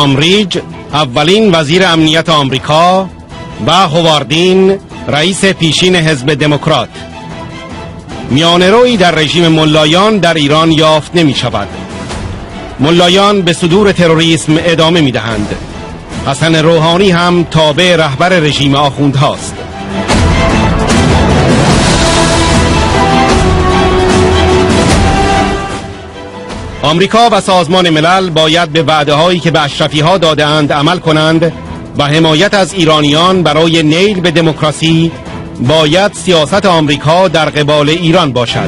تام ریج اولین وزیر امنیت آمریکا و هواردین رئیس پیشین حزب دموکرات. میانه‌رویی در رژیم ملایان در ایران یافت نمی شود. ملایان به صدور تروریسم ادامه می دهند. حسن روحانی هم تابع رهبر رژیم آخوندهاست. آمریکا و سازمان ملل باید به وعده‌هایی که به اشرفی‌ها داده‌اند عمل کنند و حمایت از ایرانیان برای نیل به دموکراسی باید سیاست آمریکا در قبال ایران باشد.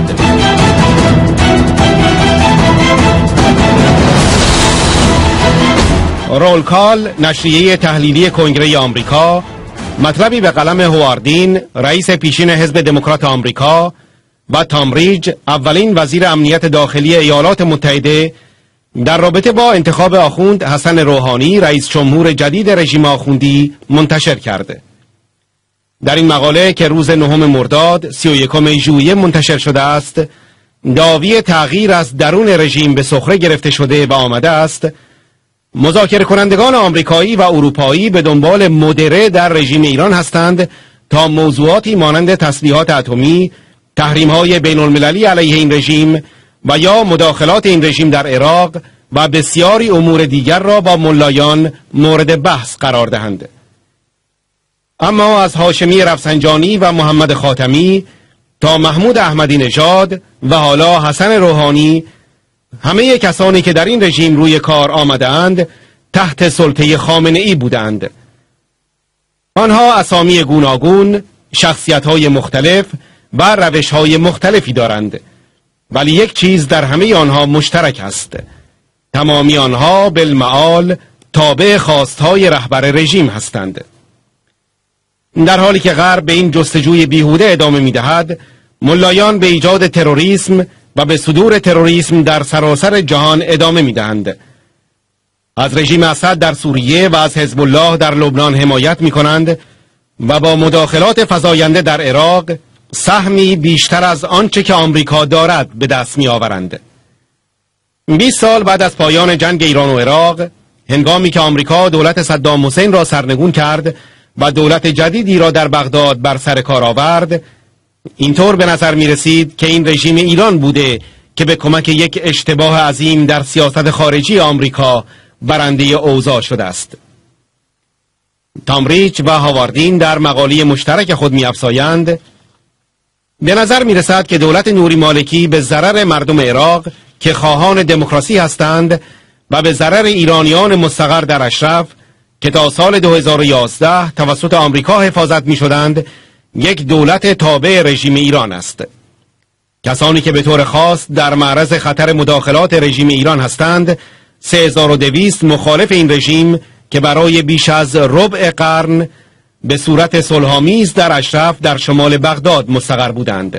رول کال، نشریه تحلیلی کنگره آمریکا، مطلبی به قلم هواردین رئیس پیشین حزب دموکرات آمریکا و تام ریج اولین وزیر امنیت داخلی ایالات متحده در رابطه با انتخاب آخوند حسن روحانی رئیس جمهور جدید رژیم آخوندی منتشر کرده. در این مقاله که روز 9 مرداد 31 ژوئیه منتشر شده است، دعوی تغییر از درون رژیم به سخره گرفته شده و آمده است مذاکره کنندگان آمریکایی و اروپایی به دنبال مدره در رژیم ایران هستند تا موضوعاتی مانند تسلیحات اتمی، تحریم‌های بین‌المللی علیه این رژیم و یا مداخلات این رژیم در عراق و بسیاری امور دیگر را با ملایان مورد بحث قرار دهند. اما از هاشمی رفسنجانی و محمد خاتمی تا محمود احمدی نژاد و حالا حسن روحانی، همه کسانی که در این رژیم روی کار آمدند تحت سلطه خامنه‌ای بودند. آنها اسامی گوناگون، شخصیت‌های مختلف و روش‌های مختلفی دارند، ولی یک چیز در همه آنها مشترک است: تمامی آنها بالمعال تابع خواستهای رهبر رژیم هستند. در حالی که غرب به این جستجوی بیهوده ادامه می‌دهد، ملایان به ایجاد تروریسم و به صدور تروریسم در سراسر جهان ادامه می‌دهند. از رژیم اسد در سوریه و از حزب الله در لبنان حمایت می‌کنند و با مداخلات فزاینده در عراق سهمی بیشتر از آنچه که آمریکا دارد به دست می‌آورند. 20 سال بعد از پایان جنگ ایران و عراق، هنگامی که آمریکا دولت صدام حسین را سرنگون کرد و دولت جدیدی را در بغداد بر سر کار آورد، اینطور به نظر می رسید که این رژیم ایران بوده که به کمک یک اشتباه عظیم در سیاست خارجی آمریکا برنده اوضاع شده است. تام ریج و هاواردین در مقاله مشترک خود می افزایند: به نظر می رسد که دولت نوری مالکی به ضرر مردم عراق که خواهان دموکراسی هستند و به ضرر ایرانیان مستقر در اشرف که تا سال 2011 توسط آمریکا حفاظت می شدند، یک دولت تابع رژیم ایران است. کسانی که به طور خاص در معرض خطر مداخلات رژیم ایران هستند 3200 مخالف این رژیم که برای بیش از ربع قرن به صورت صلح‌آمیز در اشرف در شمال بغداد مستقر بودند.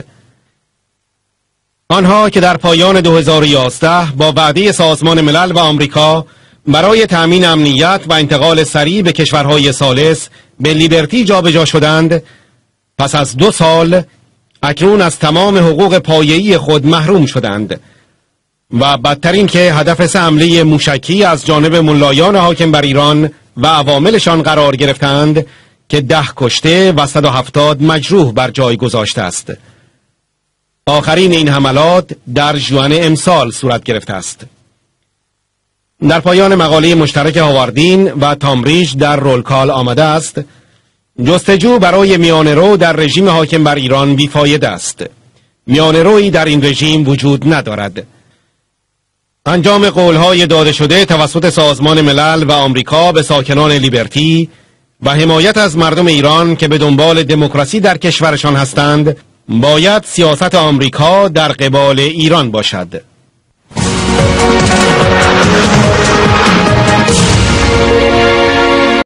آنها که در پایان 2011 با وعده سازمان ملل و آمریکا برای تأمین امنیت و انتقال سریع به کشورهای ثالث به لیبرتی جابجا شدند، پس از 2 سال اکنون از تمام حقوق پایه‌ای خود محروم شدند و بدتر این که هدف حمله موشکی از جانب ملایان حاکم بر ایران و عواملشان قرار گرفتند که 10 کشته و 170 مجروح بر جای گذاشته است. آخرین این حملات در ژوئن امسال صورت گرفته است. در پایان مقاله مشترک هاواردین و تام ریج در رول کال آمده است: جستجو برای میانه‌رو در رژیم حاکم بر ایران بیفایده است. میانه‌رویی در این رژیم وجود ندارد. انجام قولهای داده شده توسط سازمان ملل و آمریکا به ساکنان لیبرتی و حمایت از مردم ایران که به دنبال دموکراسی در کشورشان هستند باید سیاست آمریکا در قبال ایران باشد.